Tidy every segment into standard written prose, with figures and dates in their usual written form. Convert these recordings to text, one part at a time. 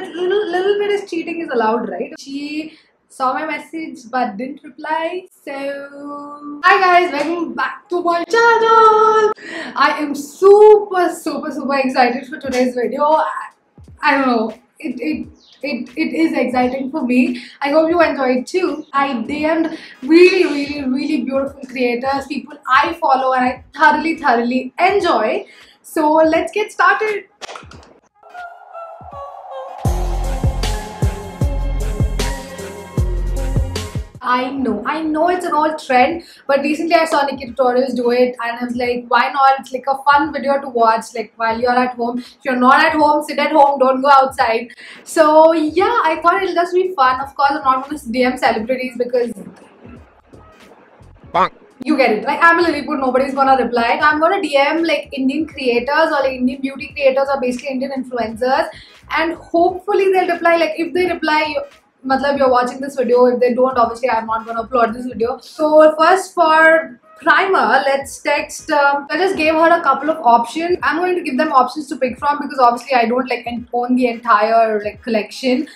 little bit is cheating is allowed, right? She saw my message but didn't reply. So hi guys, welcome back to my channel. I am super excited for today's video. I don't know, it is exciting for me. I hope you enjoy it too. I DM'd really beautiful creators, people I follow and I thoroughly enjoy. So let's get started. I know it's an old trend, but recently I saw NikkieTutorials do it and I was like, why not? It's like a fun video to watch, like while you're at home. If you're not at home, sit at home, don't go outside. So yeah, I thought it'll just be fun. Of course, I'm not going to DM celebrities because you get it. Like, I'm a Lilliput, nobody's gonna reply. I'm gonna DM like Indian creators or like Indian beauty creators or basically Indian influencers, and hopefully they'll reply. Like, if they reply, matlab you're watching this video. If they don't, obviously I'm not gonna upload this video. So first for primer, let's text. I just gave her a couple of options. I'm going to give them options to pick from because obviously I don't like own the entire like collection.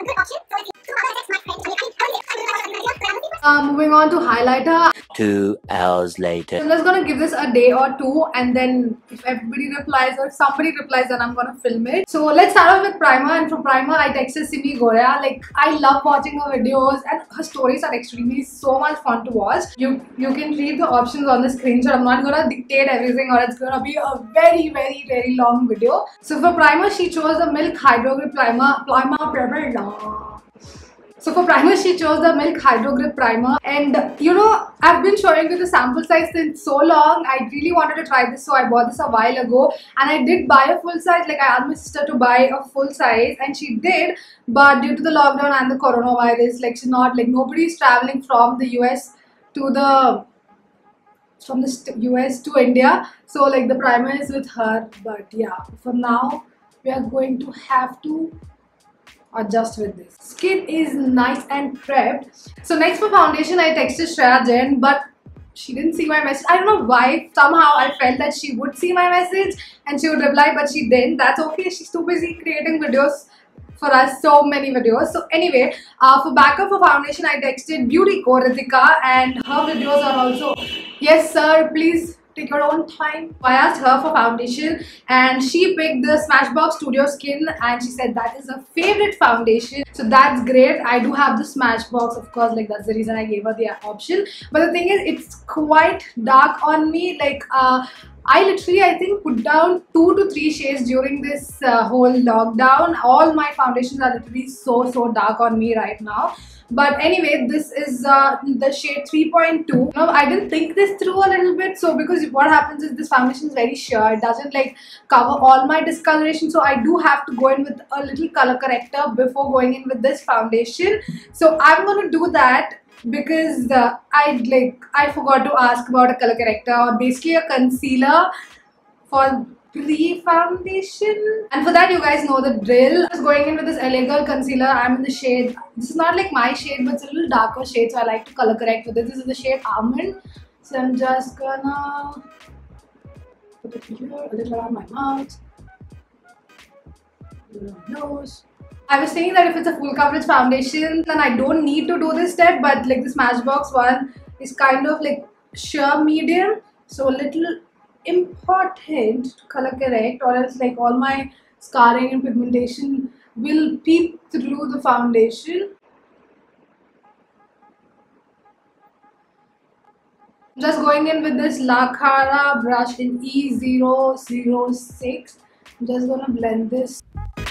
Moving on to highlighter. 2 hours later. So I'm just gonna give this a day or two, and then if everybody replies or if somebody replies, then I'm gonna film it. So let's start off with primer, and for primer I texted Simi Gorea. Like, I love watching her videos and her stories are extremely so much fun to watch. You can read the options on the screen, so I'm not gonna dictate everything or it's gonna be a very long video. So for primer she chose the Milk Hydro Grip Primer. So for primer, she chose the Milk Hydro Grip Primer, and you know, I've been showing you the sample size since so long. I really wanted to try this, so I bought this a while ago, and I did buy a full size. Like, I asked my sister to buy a full size, and she did, but due to the lockdown and the coronavirus, like, she's not, like, nobody's traveling from the US to US to India, so like the primer is with her. But yeah, for now we are going to have to adjust with this. Skin is nice and prepped. So next for foundation, I texted Shreya Jain, but she didn't see my message. I don't know why. Somehow I felt that she would see my message and she would reply, but she didn't. That's okay. She's too busy creating videos for us, so many videos. So anyway, for backup for foundation, I texted Beauty Co Ritika, and her videos are also, yes sir, please take your own time. I asked her for foundation and she picked the Smashbox Studio Skin, and she said that is her favorite foundation. So that's great. I do have the Smashbox, of course, like that's the reason I gave her the option. But the thing is, it's quite dark on me. Like, I literally, I think, put down 2 to 3 shades during this whole lockdown. All my foundations are literally so dark on me right now. But anyway, this is the shade 3.2. Now, I didn't think this through a little bit. So because what happens is this foundation is very sheer. It doesn't like cover all my discoloration. So I do have to go in with a little color corrector before going in with this foundation. So I'm going to do that because I forgot to ask about a color corrector or basically a concealer for pre-foundation, and for that you guys know the drill. I was going in with this LA Girl concealer. I'm in the shade, this is not like my shade but it's a little darker shade, so I like to color correct with it. This is the shade Almond. So I'm just gonna put it here, a little around my mouth, a little on my nose. I was saying that if it's a full coverage foundation, then I don't need to do this step, but like the Smashbox one is kind of like sheer medium, so a little important to color correct, or else like all my scarring and pigmentation will peep through the foundation. I'm just going in with this Lakara brush in E006. I'm just gonna blend this.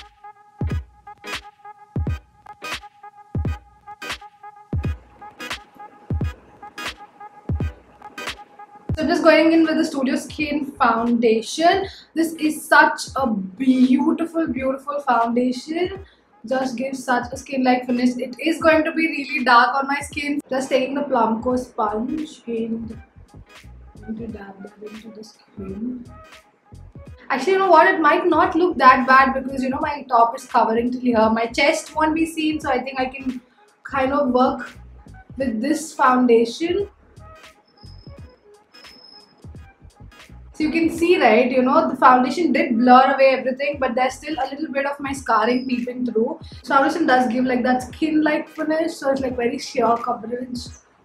So I'm just going in with the Studio Skin foundation. This is such a beautiful foundation. Just gives such a skin-like finish. It is going to be really dark on my skin. Just taking the Plumco sponge and going to dab that into the skin. Actually, you know what? It might not look that bad because, you know, my top is covering till here. My chest won't be seen, so I think I can kind of work with this foundation. So you can see, right, you know, the foundation did blur away everything, but there's still a little bit of my scarring peeping through. So foundation does give like that skin-like finish, so it's like very sheer coverage.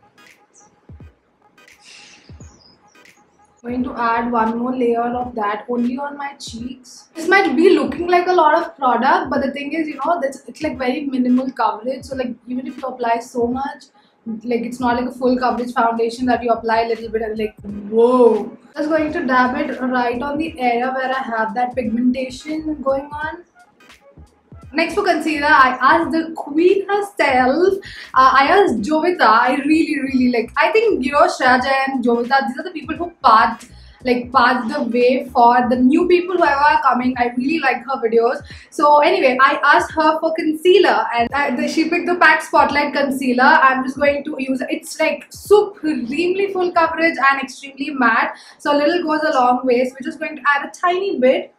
Going to add one more layer of that only on my cheeks. This might be looking like a lot of product, but the thing is, you know, it's like very minimal coverage. So like even if you apply so much, like it's not like a full coverage foundation that you apply a little bit and like whoa. Just going to dab it right on the area where I have that pigmentation going on. Next for concealer, I asked the queen herself. I asked Jovita. I really like. I think, you know, Shreya and Jovita, these are the people who paved the way for the new people who are coming. I really like her videos. So anyway, I asked her for concealer, and she picked the PAC Spotlight concealer. I'm just going to use it. It's like supremely full coverage and extremely matte. So a little goes a long way. So we're just going to add a tiny bit.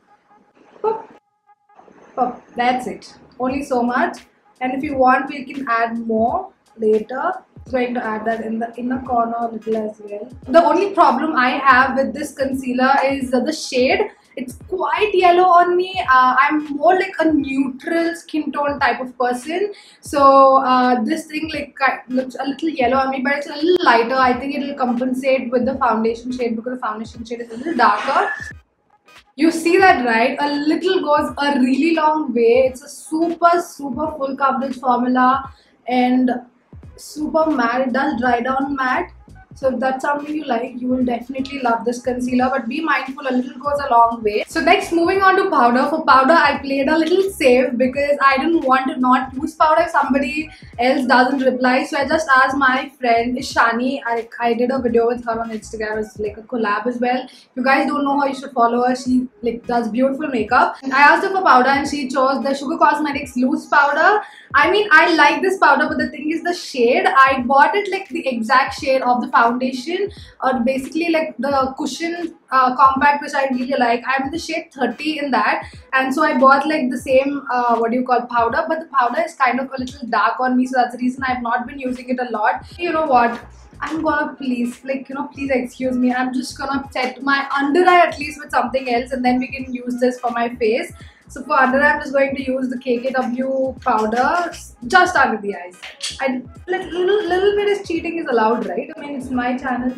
Oh, that's it. Only so much. And if you want, we can add more later. Going to add that in the inner corner a little as well. The only problem I have with this concealer is the shade. It's quite yellow on me. I'm more like a neutral skin tone type of person. So this thing like looks a little yellow on me, but it's a little lighter. I think it will compensate with the foundation shade because the foundation shade is a little darker. You see that, right? A little goes a really long way. It's a super full coverage formula and super matte. It does dry down matte. So if that's something you like, you will definitely love this concealer. But be mindful, a little goes a long way. So next, moving on to powder. For powder, I played a little safe because I didn't want to not use powder if somebody else doesn't reply. So I just asked my friend Ishani. I did a video with her on Instagram. It's like a collab as well. If you guys don't know her, you should follow her. She like does beautiful makeup. And I asked her for powder and she chose the Sugar Cosmetics loose powder. I mean, I like this powder, but the thing is the shade. I bought it like the exact shade of the foundation, or basically like the cushion compact, which I really like. I'm in the shade 30 in that, and so I bought like the same powder, but the powder is kind of a little dark on me, so that's the reason I've not been using it a lot. You know what? I'm gonna please excuse me. I'm just gonna set my under eye at least with something else, and then we can use this for my face. So for under eye, I'm just going to use the KKW powder just under the eyes. Little bit is cheating is allowed, right? I mean, it's my channel.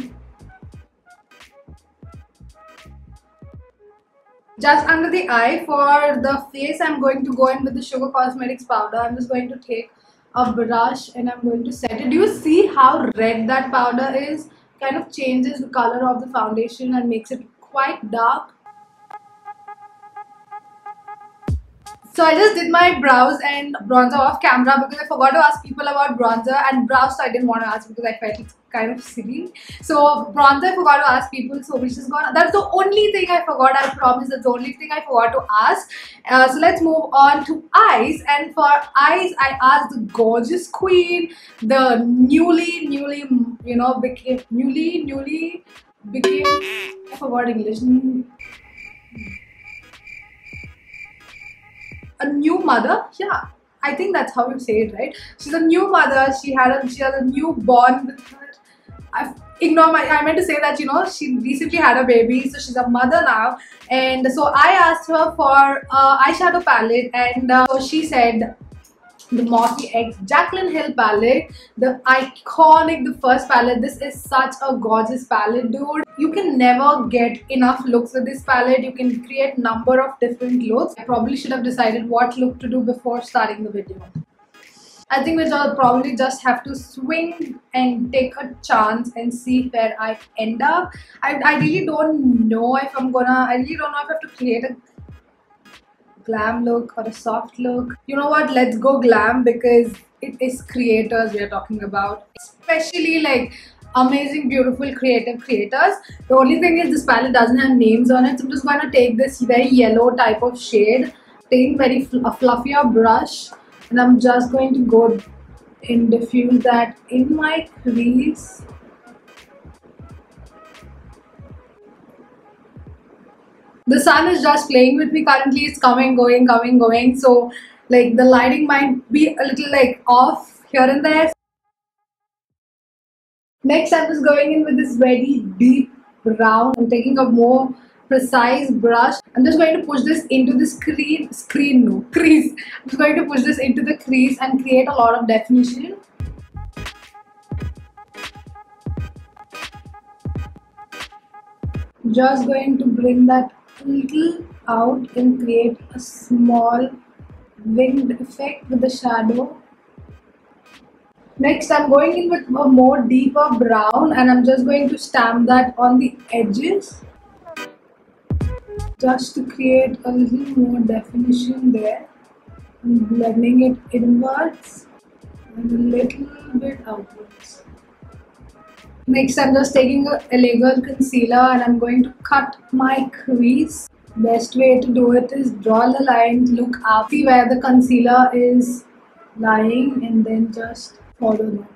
Just under the eye. For the face, I'm going to go in with the Sugar Cosmetics powder. I'm just going to take a brush and I'm going to set it. Do you see how red that powder is? Kind of changes the color of the foundation and makes it quite dark. So I just did my brows and bronzer off camera because I forgot to ask people about bronzer, and brows I didn't want to ask because I felt it's kind of silly. So bronzer I forgot to ask people, so which is gone. That's the only thing I forgot. I promise that's the only thing I forgot to ask. So let's move on to eyes. And for eyes, I asked the gorgeous queen, the newly became I forgot English. A new mother. Yeah, I think that's how you say it, right? She's a new mother. She has a newborn with her. I meant to say that, you know, she recently had a baby, so she's a mother now. And so I asked her for eyeshadow palette, and so she said the Morphe X Jaclyn Hill palette, the iconic, the first palette. This is such a gorgeous palette, dude. You can never get enough looks with this palette. You can create number of different looks. I probably should have decided what look to do before starting the video. I think we'll probably just have to swing and take a chance and see where I end up. I really don't know if I'm gonna, I really don't know if I have to create a glam look or a soft look. You know what, let's go glam because it is creators we are talking about, especially like amazing, beautiful, creative creators. The only thing is this palette doesn't have names on it, so I'm just going to take this very yellow type of shade, taking a fluffier brush, and I'm just going to go and diffuse that in my crease. The sun is just playing with me currently. It's coming, going, coming, going. So like the lighting might be a little like off here and there. Next, I'm just going in with this very deep brown. I'm taking a more precise brush. I'm just going to push this into this crease. I'm just going to push this into the crease and create a lot of definition. Just going to bring that a little out and create a small winged effect with the shadow. Next, I'm going in with a more deeper brown and I'm just going to stamp that on the edges just to create a little more definition there. I'm blending it inwards and a little bit outwards. Next, I'm just taking a Elegant concealer and I'm going to cut my crease. Best way to do it is draw the line, look up, see where the concealer is lying and then just follow that.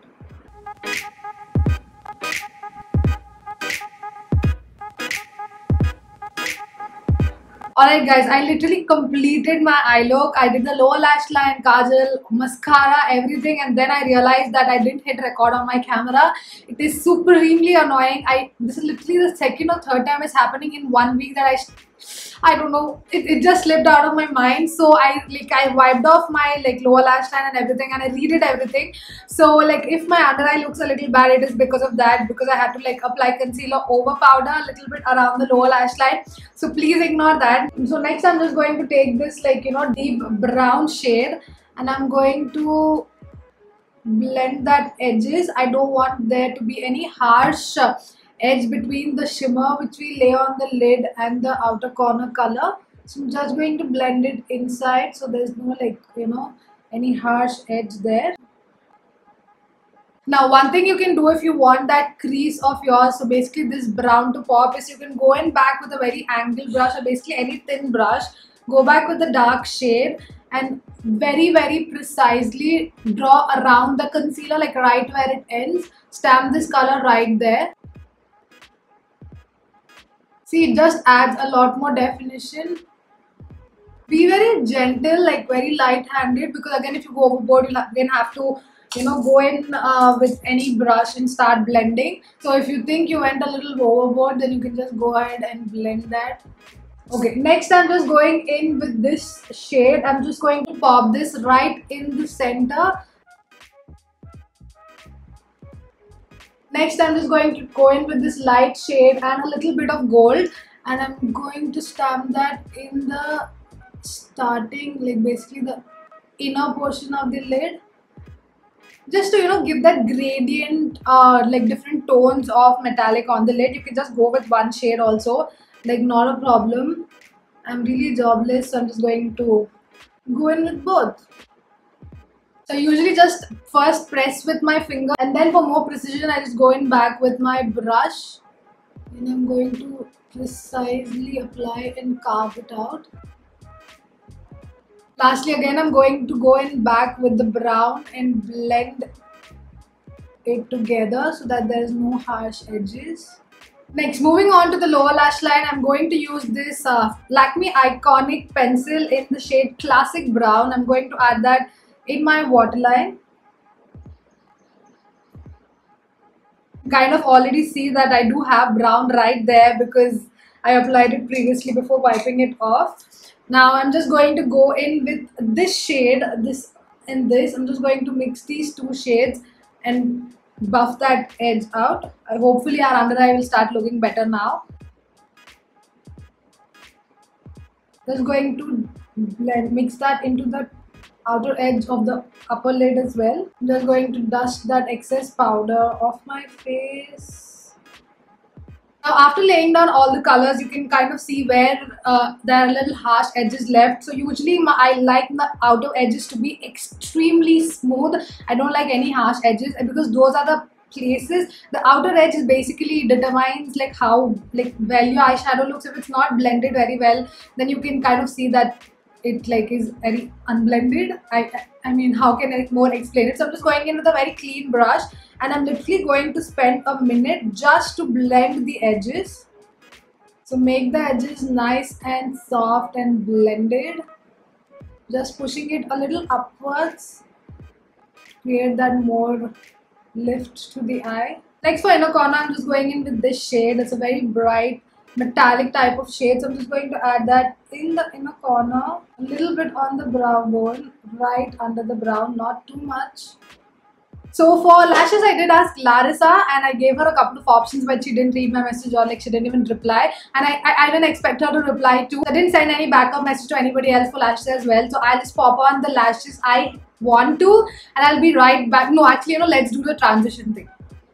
Alright guys, I literally completed my eye look. I did the lower lash line, kajal, mascara, everything, and then I realized that I didn't hit record on my camera. It is supremely annoying. This is literally the second or third time it's happening in 1 week that I don't know, it just slipped out of my mind. So I wiped off my lower lash line and everything and I redid everything. So if my under eye looks a little bad, it is because of that, because I had to apply concealer over powder a little bit around the lower lash line. So please ignore that. So next I'm just going to take this deep brown shade and I'm going to blend that edges. I don't want there to be any harsh edge between the shimmer which we lay on the lid and the outer corner color. So I'm just going to blend it inside so there's no any harsh edge there. Now one thing you can do if you want that crease of yours, so basically this brown to pop, is you can go in back with a very angled brush or basically any thin brush, go back with the dark shade and very precisely draw around the concealer, right where it ends. Stamp this color right there. See, it just adds a lot more definition. Be very gentle, very light-handed, because again if you go overboard you'll again have to go in with any brush and start blending. So if you think you went a little overboard, then you can just go ahead and blend that. Okay, next I'm just going in with this shade. I'm just going to pop this right in the center. Next I'm just going to go in with this light shade and a little bit of gold and I'm going to stamp that in the starting, basically the inner portion of the lid. Just to give that gradient, different tones of metallic on the lid. You can just go with one shade also, not a problem. I'm really jobless, so I'm just going to go in with both. So I usually just first press with my finger and then for more precision I just go in back with my brush and I'm going to precisely apply and carve it out. Lastly, again I'm going to go in back with the brown and blend it together so that there is no harsh edges. Next, moving on to the lower lash line, I'm going to use this Lakme Iconic pencil in the shade Classic Brown. I'm going to add that in my waterline. Kind of already see that I do have brown right there because I applied it previously before wiping it off. Now I'm just going to go in with this shade, this and this. I'm just going to mix these two shades and buff that edge out. Hopefully our under eye will start looking better now. Just going to mix that into the outer edge of the upper lid as well. I'm just going to dust that excess powder off my face. Now after laying down all the colors, you can kind of see where there are little harsh edges left. So usually I like the outer edges to be extremely smooth. I don't like any harsh edges because those are the places. The outer edge is basically determines how well your eyeshadow looks. If it's not blended very well, then you can kind of see that it is very unblended. I mean, how can I more explain it? So I'm just going in with a very clean brush and I'm literally going to spend a minute just to blend the edges. So make the edges nice and soft and blended. Just pushing it a little upwards, create that more lift to the eye. Next for inner corner, I'm just going in with this shade. It's a very bright metallic type of shade. So I'm just going to add that in the inner corner, a little bit on the brow bone, right under the brow, not too much. So for lashes, I did ask Larissa and I gave her a couple of options, but she didn't read my message or like she didn't even reply. And I didn't expect her to reply too. I didn't send any backup message to anybody else for lashes as well. So I'll just pop on the lashes I want to and I'll be right back. No, actually, let's do the transition thing.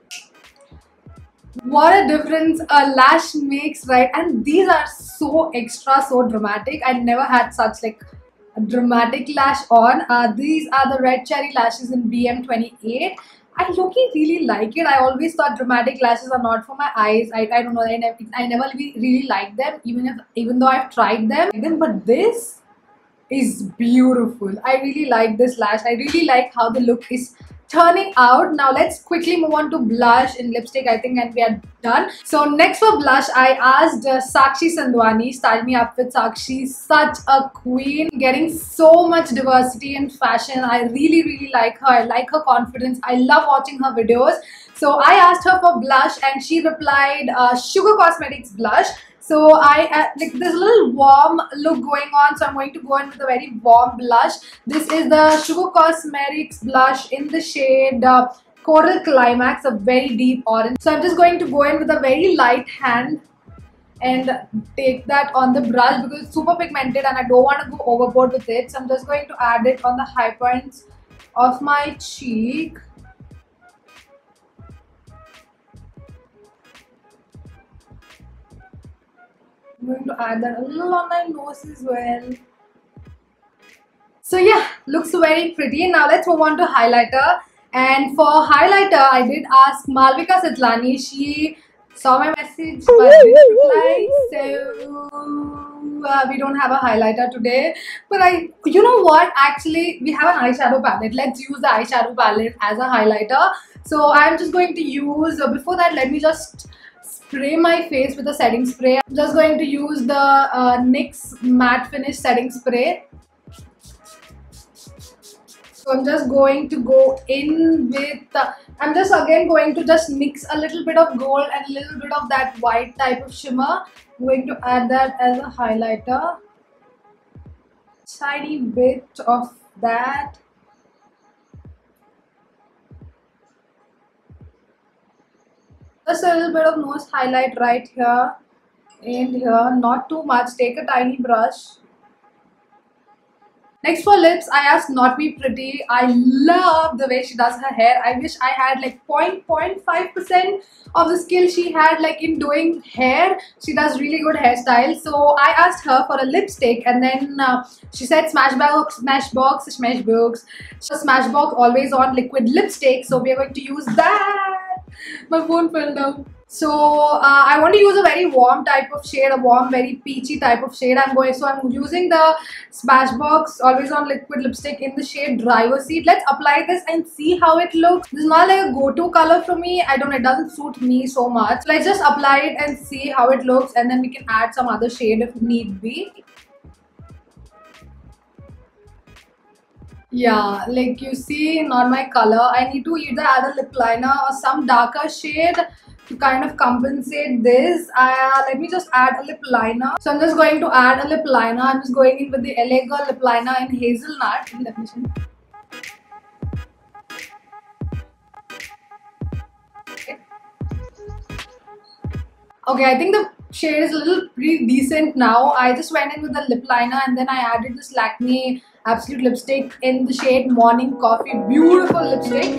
What a difference a lash makes, right? And these are so extra, so dramatic. I never had such like a dramatic lash on. These are the red cherry lashes in BM28. I really like it. I always thought dramatic lashes are not for my eyes. I don't know. I never really liked them, even though I've tried them. But this is beautiful. I really like this lash. I really like how the look is turning out. Now let's quickly move on to blush and lipstick, I think, and we are done. So next for blush, I asked Sakshi Sandwani, style me up with Sakshi. Such a queen, getting so much diversity in fashion. I really like her. I like her confidence. I love watching her videos. So I asked her for blush and she replied Sugar Cosmetics blush. So like there's a little warm look going on, so I'm going to go in with a very warm blush. This is the Sugar Cosmetics blush in the shade Coral Climax, a very deep orange. So I'm just going to go in with a very light hand and take that on the brush because it's super pigmented and I don't want to go overboard with it. So I'm just going to add it on the high points of my cheek. I'm going to add that a little on my nose as well. So yeah, looks very pretty. Now let's move on to highlighter. And for highlighter, I did ask Malvika Sitlani. She saw my message but didn't reply. So we don't have a highlighter today. But you know what? Actually, we have an eyeshadow palette. Let's use the eyeshadow palette as a highlighter. So I'm just going to use, before that, let me just spray my face with a setting spray. I'm just going to use the NYX matte finish setting spray. So I'm just going to go in with, I'm just again going to just mix a little bit of gold and a little bit of that white type of shimmer. I'm going to add that as a highlighter. Tiny bit of that. Just a little bit of nose highlight right here and here, not too much. Take a tiny brush. Next for lips, I asked Not Me Pretty. I love the way she does her hair. I wish I had like 0.5% of the skill she had like in doing hair. She does really good hairstyles. So I asked her for a lipstick and then she said Smashbox always on liquid lipstick. So we are going to use that. My phone fell down. So I want to use a very warm type of shade, a warm, very peachy type of shade. I'm using the Smashbox Always On Liquid Lipstick in the shade Driver Seat. Let's apply this and see how it looks. This is not like a go-to color for me. It doesn't suit me so much. Let's just apply it and see how it looks, and then we can add some other shade if need be. Yeah, like you see, not my color. I need to either add a lip liner or some darker shade to kind of compensate this. Let me just add a lip liner. So I'm just going to add a lip liner. I'm just going in with the LA Girl lip liner in Hazelnut. Let me see. Okay, I think the shade is a little pretty decent now. I just went in with the lip liner and then I added this Lakme Absolute lipstick in the shade Morning Coffee. Beautiful lipstick.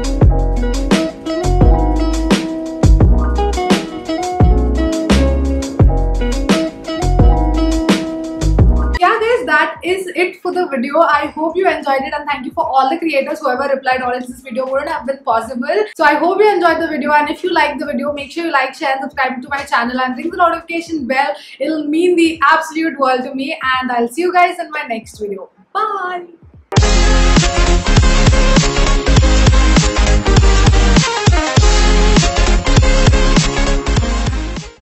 That is it for the video. I hope you enjoyed it and thank you for all the creators whoever replied, or else this video wouldn't have been possible. So I hope you enjoyed the video, and if you like the video, make sure you like, share and subscribe to my channel and ring the notification bell. It'll mean the absolute world to me, and I'll see you guys in my next video. Bye!